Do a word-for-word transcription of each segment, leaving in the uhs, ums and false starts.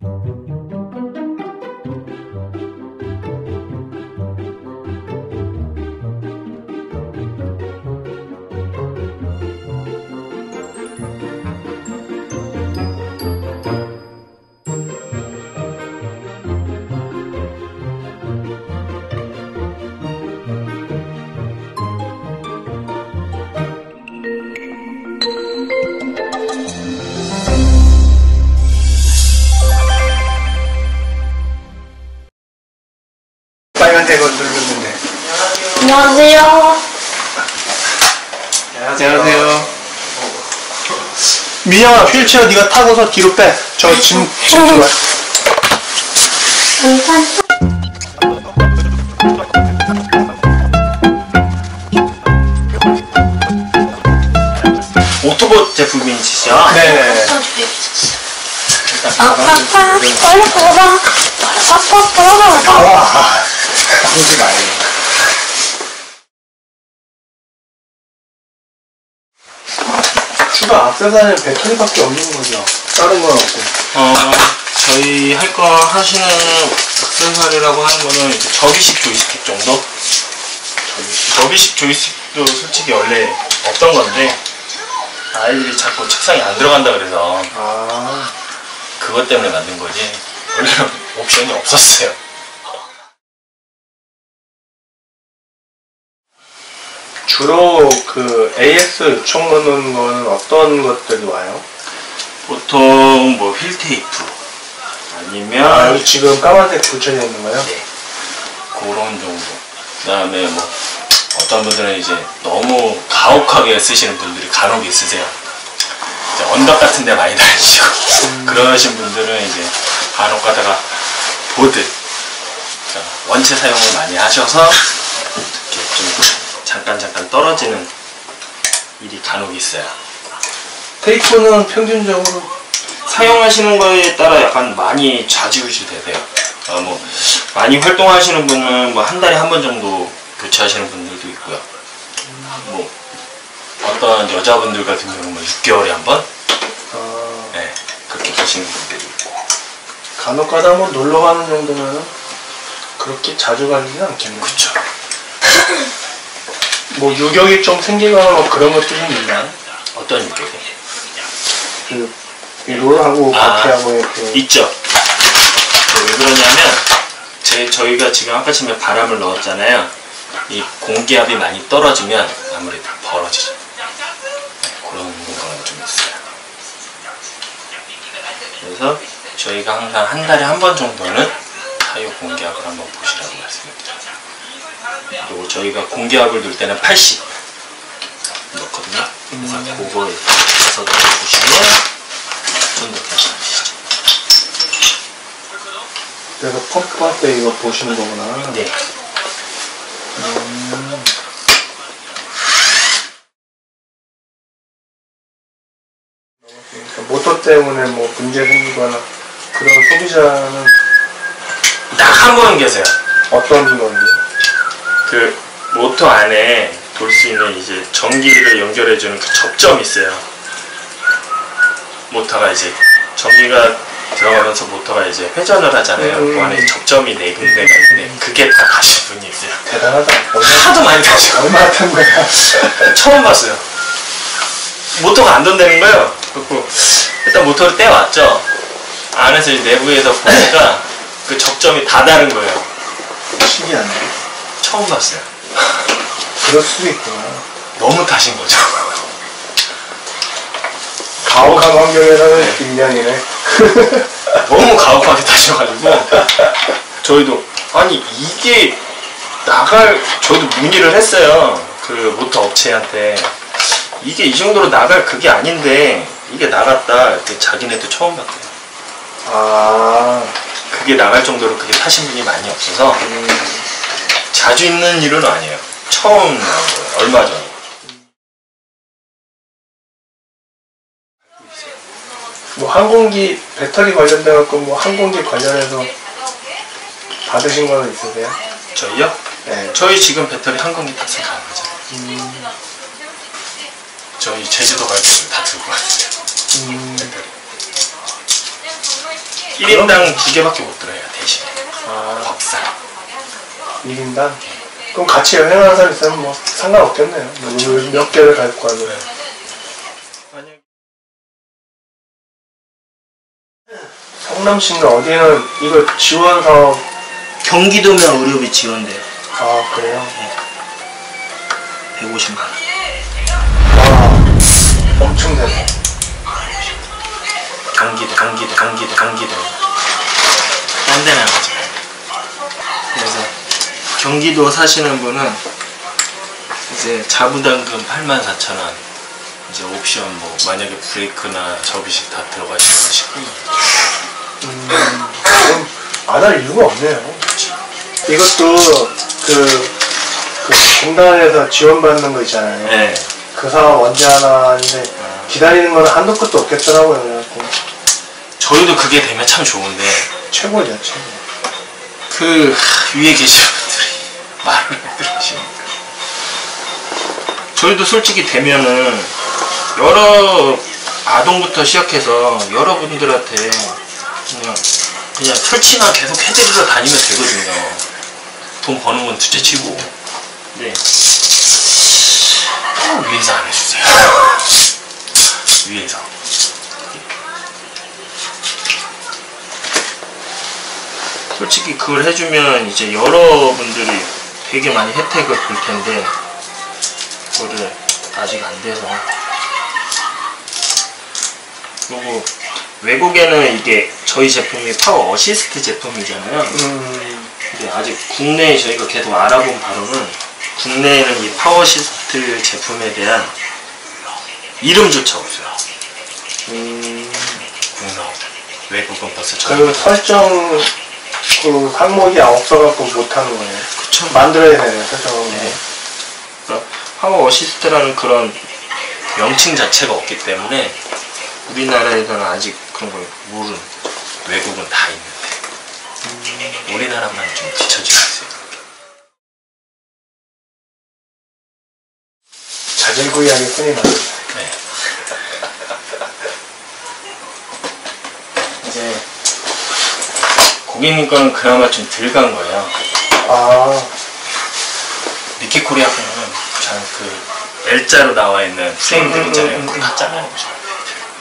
빨간색 걸 누르는데. 안녕하세요. 안녕하세요. 미정아, 휠체어 네가 타고서 뒤로 빼. 저 짐, 짐 좋아. 오토봇 제품이시죠? 네네. 아빠빠 빨리 가봐. 빠빠빠. 와, 나오지 마요. 추가 악세사리는 배터리밖에 없는 거죠? 다른 건 없고. 어, 저희 할 거 하시는 액세서리라고 하는 거는 이제 접이식 조이스틱 정도? 접이식, 접이식 조이스틱도 솔직히 원래 없던 건데 아이들이 자꾸 책상에 안 들어간다 그래서 아, 그것 때문에 만든 거지 원래는 옵션이 없었어요. 주로 그 에이에스 요청 넣는 거는 어떤 것들이 와요? 보통 뭐 휠테이프 아니면 아, 여기 지금 까만색 붙여져 있는 거요? 네, 그런 정도. 그 다음에 뭐 어떤 분들은 이제 너무 가혹하게 쓰시는 분들이 간혹 있으세요. 이제 언덕 같은 데 많이 다니시고 음. 그러신 분들은 이제 간혹 가다가 보드 원체 사용을 많이 하셔서 이렇게 좀 잠깐 잠깐 떨어지는 일이 간혹 있어요. 테이프는 평균적으로 사용하시는 거에 따라 약간 많이 좌지우지 되세요. 어, 뭐 많이 활동하시는 분은 뭐 한 달에 한 번 정도 교체하시는 분들도 있고요. 뭐 어떤 여자분들 같은 경우는 뭐 육 개월에 한 번, 어... 네, 그렇게 하시는 분들이 있고. 간혹 가다 뭐 놀러 가는 정도면 그렇게 자주 가지는 않겠네요. 그렇죠. 뭐 유격이 좀 생기거나 뭐 그런 것도 좀 있나요? 어떤 유격이? 그 롤하고 아, 바퀴하고의 그 있죠. 네, 왜 그러냐면 제 저희가 지금 아까 전에 바람을 넣었잖아요. 이 공기압이 많이 떨어지면 아무래도 벌어지죠. 네, 그런 거는 좀 있어요. 그래서 저희가 항상 한 달에 한 번 정도는 타이어 공기압을 한번 보시라고 말씀을 드려요. 그리고 저희가 공기압을 넣을 때는 팔십 넣거든요. 그래서 음. 그거에 해서 넣어주시면 좀 더 괜찮으시죠. 그래서 펌프할 때 이거 보시는 거구나. 네. 음. 그러니까 모터 때문에 뭐 문제 생기거나 그런 소비자는 딱 한 번 계세요. 어떤 건지? 그 모터 안에 돌 수 있는 이제 전기를 연결해주는 그 접점이 있어요. 모터가 이제 전기가 들어가면서 모터가 이제 회전을 하잖아요. 음. 그 안에 접점이 네 군데가 있는데 그게 다 가신 분이 있어요. 대단하다. 하도 많이 가시고 얼마나 탄 거야? 처음 봤어요. 모터가 안 돈다는 거예요. 그리고 일단 모터를 떼왔죠. 안에서 이제 내부에서 보니까 그 접점이 다 다른 거예요. 신기하네. 처음 봤어요. 그럴 수도 있구나. 너무 타신 거죠. 가혹한 환경에서는 네. 빈량이네. 너무 가혹하게 타셔가지고 저희도 아니 이게 나갈 저희도 문의를 했어요. 그 모터 업체한테 이게 이 정도로 나갈 그게 아닌데 이게 나갔다. 이렇게 자기네도 처음 봤대요. 아, 그게 나갈 정도로 그게 타신 분이 많이 없어서 음. 자주 있는 일은 아니에요. 처음 나온 거예요. 얼마 전에. 뭐 항공기 배터리 관련돼 갖고 뭐 항공기 관련해서 받으신 거는 있으세요? 저희요? 네. 저희 지금 배터리 항공기 탑승 가능하잖아요. 음. 저희 제주도 갈 때도 다 들고 왔어요. 음. 배터리. 일 인당 두 개밖에 못 들어요, 대신에. 아, 밥상. 일 인당? 그럼 같이 여행하는 사람 있으면 뭐 상관없겠네요. 그렇죠. 몇 개를 갈고 하면. 네. 만약 성남시인가 어디는 이거 지원 사업. 경기도면 의료비 지원돼요. 아, 그래요? 백오십만 원. 와, 엄청 되네. 경기도, 경기도, 경기도, 경기도. 딴 데는 하지. 그래서 경기도 사시는 분은 이제 자부담금 팔만 사천 원. 이제 옵션 뭐 만약에 브레이크나 접이식 다 들어가시면 십구 만 원. 음, 그럼 안 할 이유가 없네요. 이것도 그, 그 공단에서 지원받는 거 있잖아요. 네. 그 사업 언제 하나 하는데 기다리는 건 한도 끝도 없겠더라고요. 그래갖고 저희도 그게 되면 참 좋은데 최고죠, 최고. 그 위에 계신 분들이 말을 안 들으시니까. 저희도 솔직히 되면은 여러 아동부터 시작해서 여러분들한테 그냥 그냥 설치만 계속 해드리러 다니면 되거든요. 돈 버는 건 둘째치고. 네. 어, 위에서 안 해주세요. 위에서. 솔직히 그걸 해주면 이제 여러분들이 되게 많이 혜택을 볼 텐데 그거를 아직 안 돼서. 그리고 외국에는 이게 저희 제품이 파워 어시스트 제품이잖아요. 음, 근데 아직 국내에 저희가 계속 알아본 바로는 국내에는 이 파워 어시스트 제품에 대한 이름조차 없어요. 음, 국내. 외국은 벌써 그 설정 그 항목이 없어갖고 못하는 거예요. 그쵸? 만들어야 되네요, 설정을. 네. 그러니까 파워 어시스트라는 그런 명칭 자체가 없기 때문에 우리나라에서는 아직 그런 걸 모르는. 외국은 다 있는데 우리나라만 좀 뒤처지고 있어요. 자질구레하게 손이 나요. 네. 이제 고객님 거는 그나마 좀 덜 간 거예요. 아, 미키코리아 거는 그 L자로 나와 있는 프레임들 음, 있잖아요. 음, 음, 그거 다 잘라내보셔야 돼요.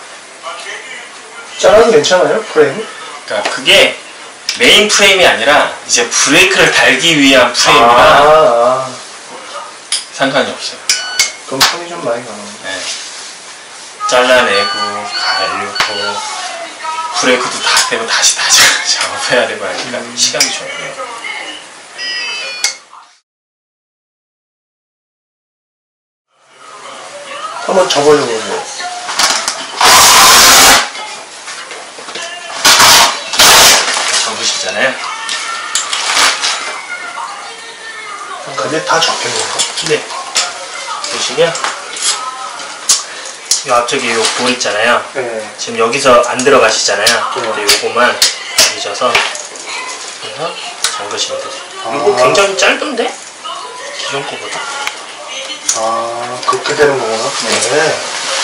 잘라도 괜찮아요, 프레임? 그러니까 그게 메인 프레임이 아니라 이제 브레이크를 달기 위한 아, 프레임이라 아, 상관이 없어요. 그럼 손이 좀 많이 가요. 네. 잘라내고 갈고 브레이크도 다 떼고 다시 다시 작업해야 되고 하니까 음. 시간이 좀 걸려요. 한번 접어보세요. 접으시잖아요. 그게 다 접힌 건가? 네. 보시면 이 앞쪽에 요 볼 있잖아요. 네. 지금 여기서 안 들어가시잖아요. 네. 근데 요거만 뒤져서 그래서 잠그시면 되세요. 아. 이거 굉장히 짧던데? 기존 거보다. 아, 그렇게 되는 거구나? 네.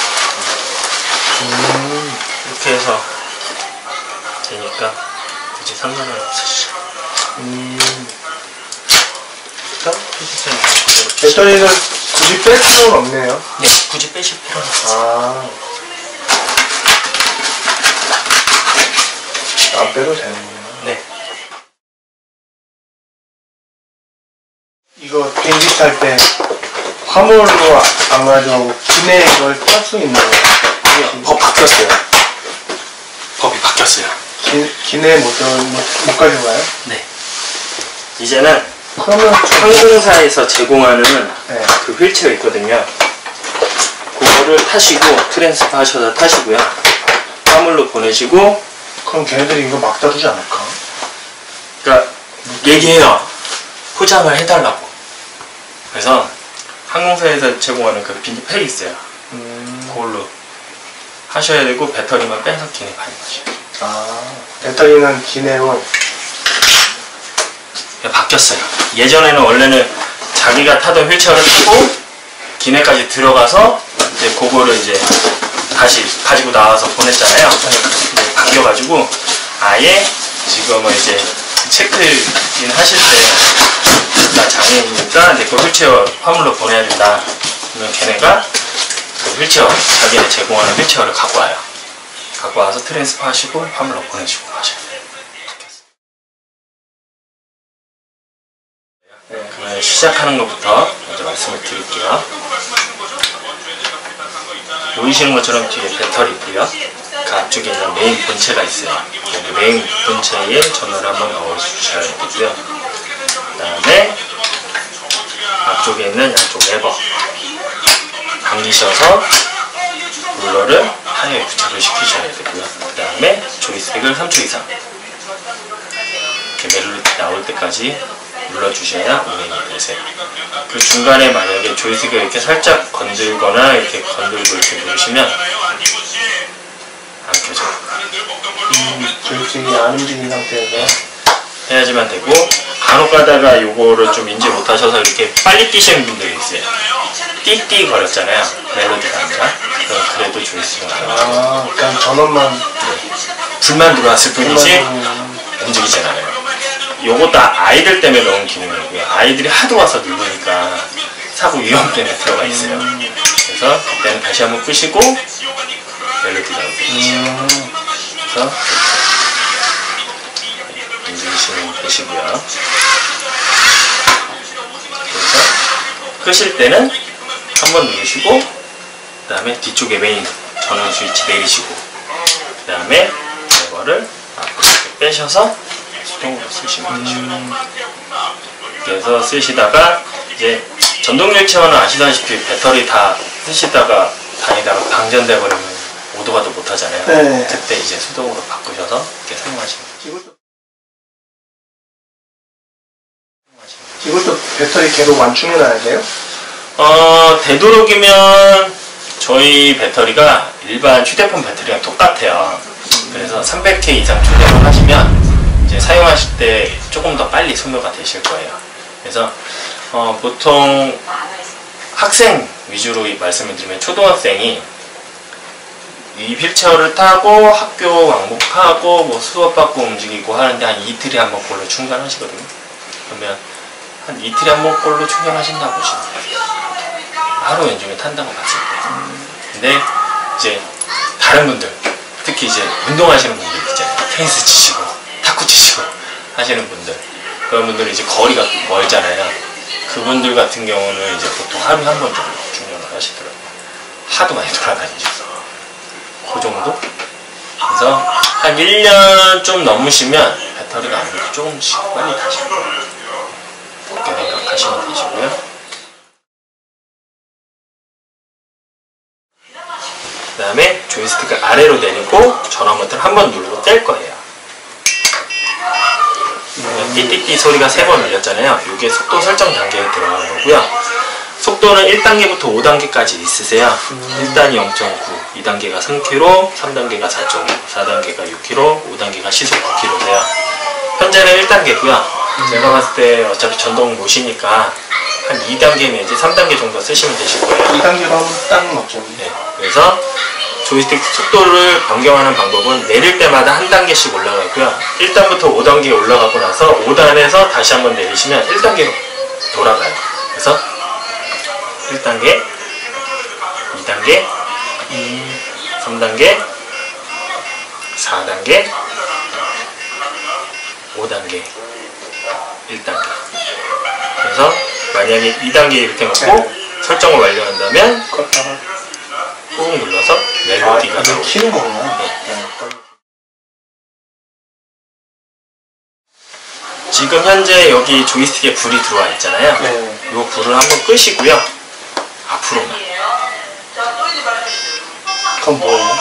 음, 이렇게 해서 되니까 굳이 상관은 없으시죠. 음. 일단 피지선이 그대로 배터리를 굳이 뺄 필요는 없네요. 네, 굳이 빼실 필요는 없어요. 아. 안 빼도 되는구나. 네. 이거 비행기 탈 때 화물로 안 가져가고 기내 이걸 탈 수 있는 거예요. 법 바뀌었어요. 법이 바뀌었어요. 기, 기내 못, 들어- 못, 못 가져가요? 네. 이제는 그러면 항공사에서 제공하는 네. 그 휠체어 있거든요. 그거를 타시고 트랜스퍼 하셔서 타시고요. 화물로 보내시고, 그럼 걔네들이 이거 막 다루지 않을까? 그러니까 얘기해요. 포장을 해달라고. 그래서 항공사에서 제공하는 그 비닐팩이 있어요. 음. 그걸로 하셔야 되고 배터리만 빼서 기내 가져가셔요. 아, 배터리는 기내로. 바뀌었어요. 예전에는 원래는 자기가 타던 휠체어를 타고 기내까지 들어가서 이제 그거를 이제 다시 가지고 나와서 보냈잖아요. 근데 바뀌어가지고 아예 지금은 이제 체크인 하실 때 나 장애인이니까 내 거 휠체어 화물로 보내야 된다. 그러면 걔네가 그 휠체어, 자기네 제공하는 휠체어를 갖고 와요. 갖고 와서 트랜스퍼 하시고 화물로 보내주고 하셔야 돼요. 네, 그러면 시작하는 것부터 먼저 말씀을 드릴게요. 보이시는 것처럼 뒤에 배터리 있고요. 그 앞쪽에 있는 메인 본체가 있어요. 여기 메인 본체에 전원을 한번 넣어주셔야 되고요. 그 다음에 앞쪽에 있는 양쪽 레버 당기셔서 룰러를 타이어에 부착을 시키셔야 되고요. 그 다음에 조이스틱을 삼 초 이상 이렇게 멜로디 나올 때까지 눌러주셔야 운행이 되세요. 그 중간에 만약에 조이스틱을 이렇게 살짝 건들거나 이렇게 건들고 이렇게 누르시면 안 켜져요. 음, 조이스틱이 안 움직인 상태에서 해야지만 되고, 간혹 가다가 요거를 좀 인지 못하셔서 이렇게 빨리 끼시는 분들이 있어요. 띠띠 거렸잖아요. 멜로디가 아니라. 그럼 그래도 조이스틱은 안 아, 그냥 전원만 불만 들어왔을 뿐이지 움직이진 않아요. 요것도 아이들 때문에 넣은 기능이고요. 아이들이 하도 와서 누르니까 사고 위험 때문에 들어가 있어요. 그래서 그때는 다시 한번 끄시고 멜로디 나오게. 그래서 움직이시는 끄시고요. 그래서 끄실 때는 한번 누르시고, 그 다음에 뒤쪽에 메인 전원 스위치 내리시고, 그 다음에 레버를 앞으로 이렇게 빼셔서 수동으로 쓰시면 되죠. 그래서 쓰시다가 이제 전동 휠체어는 아시다시피 배터리 다 쓰시다가 다니다가 방전돼 버리면 오도 가도 못 하잖아요. 네. 그때 이제 수동으로 바꾸셔서 이렇게 사용하시면 돼요. 이것도 이것도 배터리 계속 완충해놔야 돼요? 어, 되도록이면 저희 배터리가 일반 휴대폰 배터리랑 똑같아요. 그래서 삼백 케이 이상 충전을 하시면 이제 사용하실 때 조금 더 빨리 소모가 되실 거예요. 그래서 어, 보통 학생 위주로 말씀을 드리면 초등학생이 이 휠체어를 타고 학교 왕복하고 뭐 수업 받고 움직이고 하는데 한 이틀에 한 번 꼴로 충전하시거든요. 그러면 한 이틀에 한 번 꼴로 충전하신다고 보시면 돼요. 하루 연중에 탄다고 봤을 때. 근데 이제 다른 분들, 특히 이제 운동하시는 분들 있잖아요. 테니스 치시고 탁구 치시고 하시는 분들, 그런 분들은 이제 거리가 멀잖아요. 그분들 같은 경우는 이제 보통 하루에 한 번 정도 충전을 하시더라고요. 하도 많이 돌아다니셔서. 그 정도? 그래서 한 일 년 좀 넘으시면 배터리가 아무래도 조금씩 빨리 다실 거예요. 그렇게 생각하시면 되시고요. 그 다음에 조이스틱을 아래로 내리고 전원 버튼을 한 번 누르고 뗄 거예요. 띠띠띠 소리가 세 번 울렸잖아요. 이게 속도 설정 단계에 들어가는 거고요. 속도는 일 단계부터 오 단계까지 있으세요. 일 단이 영 점 구, 이 단계가 삼 킬로미터, 삼 단계가 사 점 오, 사 단계가 육 킬로미터, 오 단계가 시속 구 킬로미터세요. 현재는 일 단계고요. 제가 봤을 때 어차피 전동 모시니까 한 이 단계 내지 삼 단계 정도 쓰시면 되실 거예요. 이 단계로 하면 딱 맞죠. 네. 그래서 조이스틱 속도를 변경하는 방법은 내릴 때마다 한 단계씩 올라가고요. 일 단부터 오 단계 올라가고 나서 오 단에서 다시 한번 내리시면 일 단계로 돌아가요. 그래서 일 단계, 이 단계, 삼 단계, 사 단계, 오 단계, 일 단계. 그래서 만약에 이 단계 이렇게 놓고 네. 설정을 완료한다면 껐다가 꾹 눌러서 멜로디가 아, 나오고. 키는 거구나. 네. 지금 현재 여기 조이스틱에 불이 들어와 있잖아요. 네. 이 불을 한번 끄시고요. 앞으로만. 그건 뭐예요?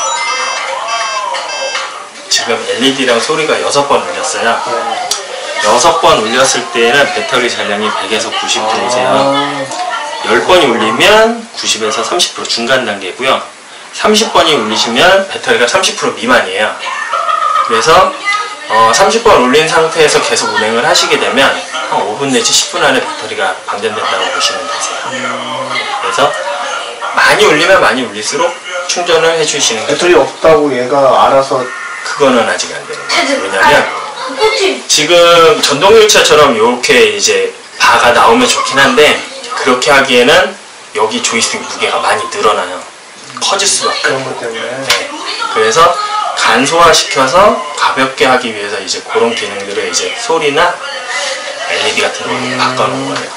지금 엘이디랑 소리가 여섯 번 울렸어요. 네. 여섯 번 울렸을 때는 배터리 잔량이 백에서 구십 퍼센트세요. 아, 열 번이 울리면 구십에서 삼십 퍼센트 중간 단계고요. 삼십 번이 울리시면 배터리가 삼십 퍼센트 미만이에요. 그래서 어, 삼십 번 울린 상태에서 계속 운행을 하시게 되면 한 오 분 내지 십 분 안에 배터리가 방전된다고 보시면 되세요. 그래서 많이 울리면 많이 울릴수록 충전을 해주시는 거죠. 배터리 없다고 얘가 알아서 그거는 아직 안 되는 거예요. 헤드. 왜냐면 그치? 지금 전동 휠체어처럼 이렇게 이제 바가 나오면 좋긴 한데 그렇게 하기에는 여기 조이스틱 무게가 많이 늘어나요. 커질 수밖에. 그런 것 때문에. 네. 그래서 간소화시켜서 가볍게 하기 위해서 이제 그런 기능들을 이제 소리나 엘이디 같은 걸로 음. 바꿔놓은 거예요.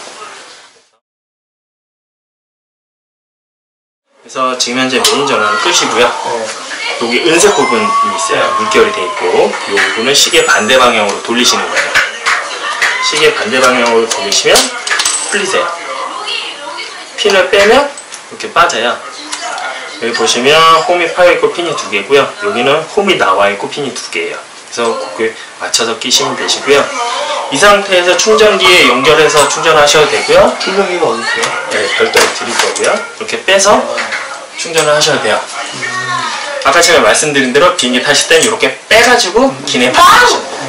그래서 지금 현재 메인 전원은 끄시고요. 네. 여기 은색 부분이 있어요. 물결이 돼 있고 이 부분은 시계 반대 방향으로 돌리시는 거예요. 시계 반대 방향으로 돌리시면 풀리세요. 핀을 빼면 이렇게 빠져요. 여기 보시면 홈이 파여있고 핀이 두 개고요. 여기는 홈이 나와있고 핀이 두 개예요. 그래서 그게 맞춰서 끼시면 되시고요. 이 상태에서 충전기에 연결해서 충전하셔도 되고요. 충전기가 어디 있어요? 네, 별도로 드릴 거고요. 이렇게 빼서 충전을 하셔도 돼요. 아까 제가 말씀드린 대로 비행기 타실 땐 이렇게 빼가지고 기내 타시면 돼요.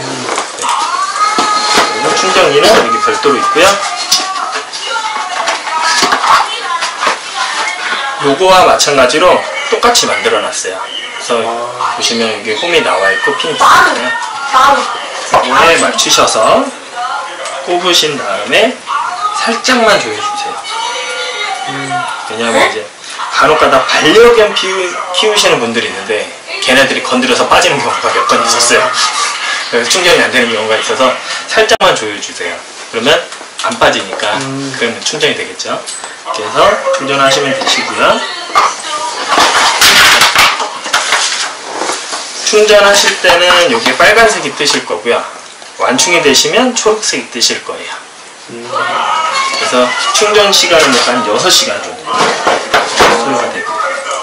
네. 충전기는 여기 별도로 있고요. 요거와 마찬가지로 똑같이 만들어 놨어요. 그래서 아. 보시면 여기 홈이 나와 있고 핀이 있거든요. 이거에 맞추셔서 꼽으신 다음에 살짝만 조여주세요. 음, 왜냐하면 이제 간혹가다 반려견 피우, 키우시는 분들이 있는데 걔네들이 건드려서 빠지는 경우가 몇 번 있었어요. 그래서 충전이 안 되는 경우가 있어서 살짝만 조여주세요. 그러면 안 빠지니까 음. 그러면 충전이 되겠죠. 그래서 충전하시면 되시고요. 충전하실 때는 여기 빨간색이 뜨실 거고요. 완충이 되시면 초록색이 뜨실 거예요. 음. 그래서 충전 시간은 한 여섯 시간 정도 소요가 되고요.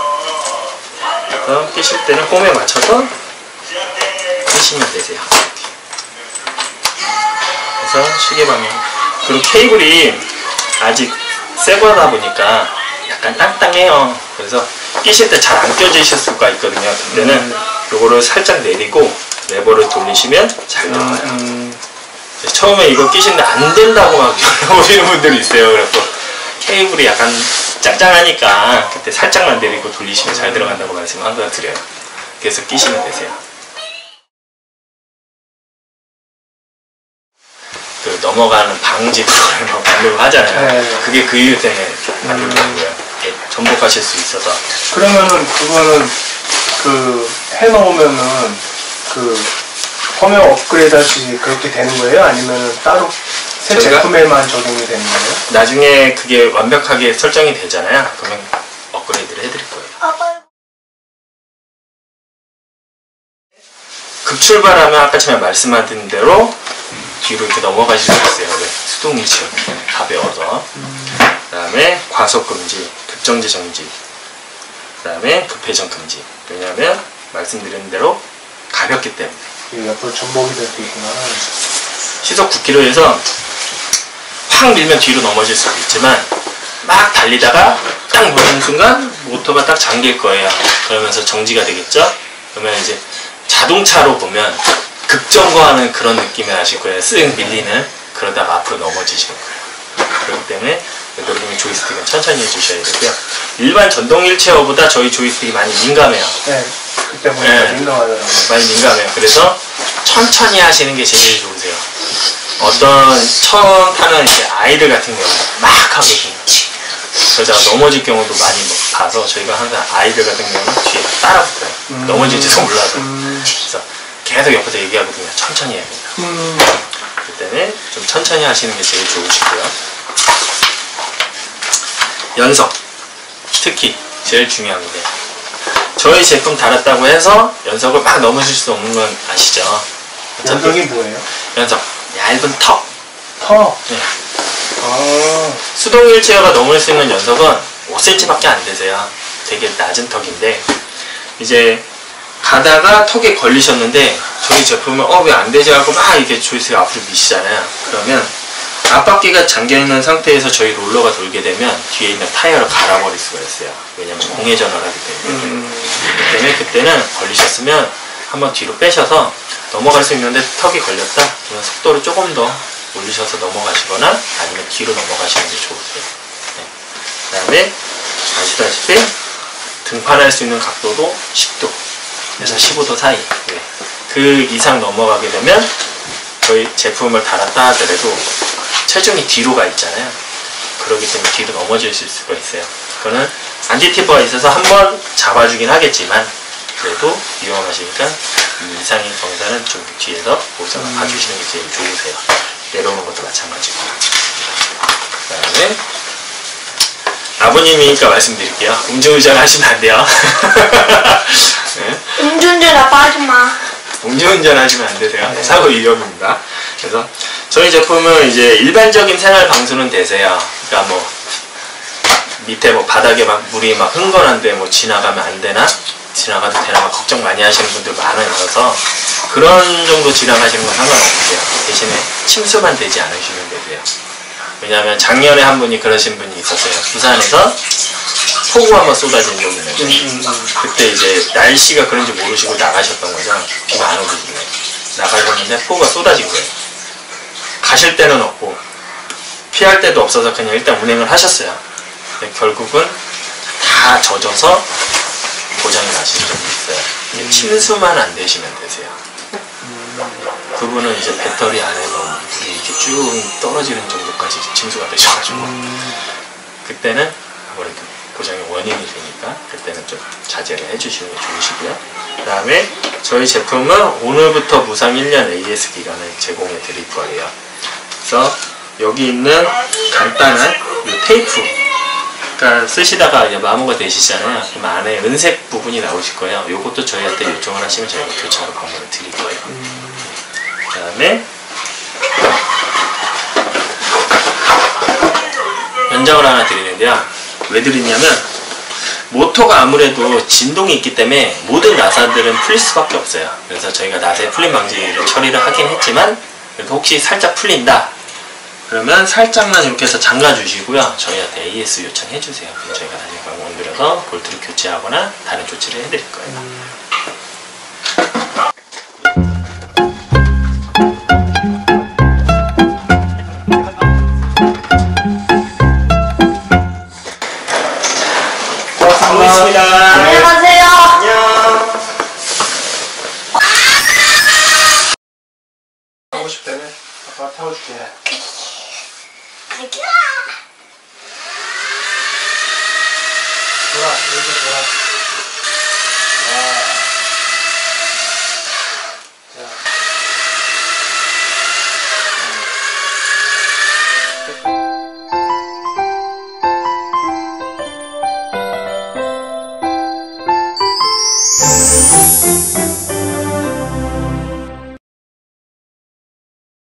그래서 끼실 때는 홈에 맞춰서 끼시면 되세요. 그래서 시계 방향. 그리고 케이블이 아직 새 거다 보니까 약간 땅땅해요. 그래서 끼실 때 잘 안 껴지실 수가 있거든요. 그때는 음. 요거를 살짝 내리고 레버를 돌리시면 잘 들어가요. 음. 처음에 이거 끼시는데 안 된다고 막 오시는 분들이 있어요. 그래서 케이블이 약간 짱짱하니까 그때 살짝만 내리고 돌리시면 잘 들어간다고 말씀을 항상 드려요. 그래서 끼시면 되세요. 그 넘어가는 방지 프로그램을 만들고 하잖아요. 네. 그게 그 이유 때문에 만든 거고요. 음. 전복하실 수 있어서. 그러면은 그거는 그 해놓으면은 그 펌웨어 업그레이드 할 수 그렇게 되는 거예요? 아니면은 따로 새 제품에만 적용이 되는 거예요? 나중에 그게 완벽하게 설정이 되잖아요. 그러면 업그레이드를 해드릴 거예요. 급출발하면 아까 처음에 말씀하신 대로 뒤로 이렇게 넘어가실 수 있어요. 수동일치 다 배워서. 음. 그 다음에 과속 금지, 급정지 정지, 그 다음에 급회전 금지. 왜냐하면 말씀드린 대로 가볍기 때문에. 옆으로 전복이 될 수 있구나. 시속 구 킬로미터에서 확 밀면 뒤로 넘어질 수도 있지만 막 달리다가 딱 누르는 순간 모터가 딱 잠길 거예요. 그러면서 정지가 되겠죠? 그러면 이제 자동차로 보면 급정거하는 그런 느낌이 나실 거예요. 쓱 밀리는. 그러다가 앞으로 넘어지시는 거예요. 그렇기 때문에 되도록이면 조이스틱은 천천히 해주셔야 되고요. 일반 전동 휠체어보다 저희 조이스틱이 많이 민감해요. 네, 그때 보니까 네, 민감하더라고요. 많이 민감해요. 그래서 천천히 하시는 게 제일 좋으세요. 어떤 처음 타는 이제 아이들 같은 경우 막 하거든요. 그러다가 넘어질 경우도 많이 봐서 저희가 항상 아이들 같은 경우는 뒤에 따라 붙어요. 음. 넘어질지도 몰라서. 음. 그래서 계속 옆에서 얘기하거든요. 천천히 해야 된다. 음. 그 때문에 좀 천천히 하시는 게 제일 좋으시고요. 연석, 특히 제일 중요한 게 저희 제품 달았다고 해서 연석을 막 넘으실 수 없는 건 아시죠? 연석이 뭐예요? 연석, 얇은 턱. 턱? 네. 아. 수동 휠체어가 넘을 수 있는 연석은 오 센티미터밖에 안 되세요. 되게 낮은 턱인데 이제 가다가 턱에 걸리셨는데 저희 제품은 어 왜 안 되지 하고 막 이렇게 조이스틱 앞으로 미시잖아요. 그러면 앞바퀴가 잠겨있는 상태에서 저희 롤러가 돌게 되면 뒤에 있는 타이어를 갈아버릴 수가 있어요. 왜냐면 공회전을 하기 때문에. 음. 그렇기 때문에 그때는 걸리셨으면 한번 뒤로 빼셔서 넘어갈 수 있는데 턱이 걸렸다? 그러면 속도를 조금 더 올리셔서 넘어가시거나 아니면 뒤로 넘어가시는 게 좋으세요. 네. 그 다음에 아시다시피 등판할 수 있는 각도도 십 도. 그래서 십오 도 사이. 네. 그 이상 넘어가게 되면 저희 제품을 달았다 하더라도 체중이 뒤로 가 있잖아요. 그렇기 때문에 뒤로 넘어질 수가 있어요. 그거는 안티티퍼가 있어서 한번 잡아주긴 하겠지만 그래도 위험하시니까 이 이상의 경사는 좀 뒤에서 보호자가 음. 봐주시는 게 제일 좋으세요. 내려오는 것도 마찬가지고. 그 다음에 아버님이니까 말씀드릴게요. 음주운전 하시면 안 돼요. 네? 음주운전 나빠하지 마. 음주운전 하시면 안 되세요. 네. 사고 위험입니다. 그래서 저희 제품은 이제 일반적인 생활 방수는 되세요. 그러니까 뭐 밑에 뭐 바닥에 막 물이 막 흥건한데 뭐 지나가면 안 되나? 지나가도 되나? 막 걱정 많이 하시는 분들 많아서 그런 정도 지나가시는 건 상관없으세요. 대신에 침수만 되지 않으시면 되세요. 왜냐하면 작년에 한 분이 그러신 분이 있었어요. 부산에서 폭우 한번 쏟아진 적이 있는데 음, 음. 그때 이제 날씨가 그런지 모르시고 나가셨던 거죠. 비가 안 오길래 나가셨는데 폭우가 쏟아진 거예요. 가실 데는 없고 피할 데도 없어서 그냥 일단 운행을 하셨어요. 근데 결국은 다 젖어서 고장이 나신 적이 있어요. 음. 침수만 안 되시면 되세요. 음. 그분은 이제 배터리 안에 뭐 물이 이렇게 쭉 떨어지는 정도까지 침수가 되셔가지고 음. 그때는 아무래도 고장의 원인이 되니까 그때는 좀 자제를 해주시는 게 좋으시고요. 그 다음에 저희 제품은 오늘부터 무상 일 년 에이에스 기간을 제공해 드릴 거예요. 그래서 여기 있는 간단한 이 테이프, 그러니까 쓰시다가 이제 마모가 되시잖아요. 그럼 안에 은색 부분이 나오실 거예요. 이것도 저희한테 요청을 하시면 저희가 교차로 방문을 드릴 거예요. 그 다음에 연장을 하나 드리는데요. 왜 드리냐면 모터가 아무래도 진동이 있기 때문에 모든 나사들은 풀릴 수밖에 없어요. 그래서 저희가 나사의 풀림 방지를 처리를 하긴 했지만 그래도 혹시 살짝 풀린다 그러면 살짝만 이렇게 해서 잠가 주시고요. 저희한테 에이에스 요청해 주세요. 그럼 저희가 나중에 원들여서 볼트를 교체하거나 다른 조치를 해드릴 거예요. 음. 고맙습니다. 안녕하세요. 안녕. 하고 싶다며? 아빠가 태워줄게. 돌아, 여기서 돌아.